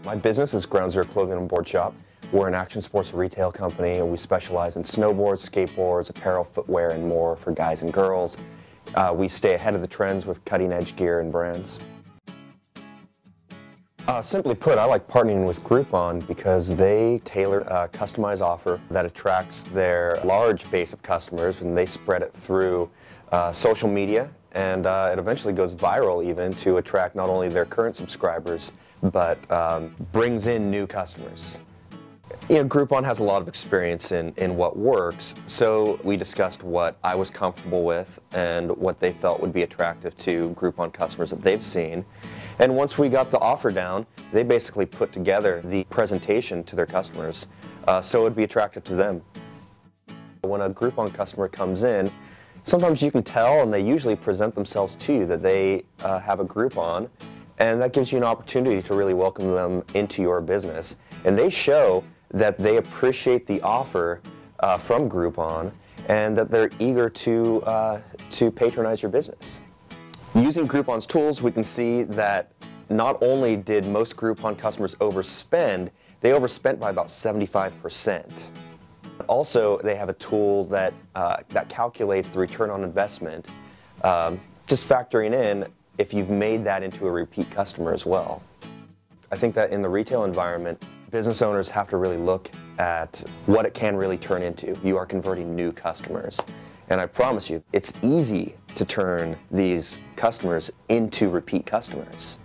My business is Ground Zero Clothing and Board Shop. We're an action sports retail company, and we specialize in snowboards, skateboards, apparel, footwear, and more for guys and girls. We stay ahead of the trends with cutting-edge gear and brands. Simply put, I like partnering with Groupon because they tailor a customized offer that attracts their large base of customers, and they spread it through social media, and it eventually goes viral even to attract not only their current subscribers, but brings in new customers. You know, Groupon has a lot of experience in what works, so we discussed what I was comfortable with and what they felt would be attractive to Groupon customers that they've seen. And once we got the offer down, they basically put together the presentation to their customers so it would be attractive to them. When a Groupon customer comes in, sometimes you can tell, and they usually present themselves to you, that they have a Groupon, and that gives you an opportunity to really welcome them into your business. And they show that they appreciate the offer from Groupon and that they're eager to patronize your business. Using Groupon's tools, we can see that not only did most Groupon customers overspend, they overspent by about 75%. Also, they have a tool that calculates the return on investment, just factoring in if you've made that into a repeat customer as well. I think that in the retail environment, business owners have to really look at what it can really turn into. You are converting new customers. And I promise you, it's easy to turn these customers into repeat customers.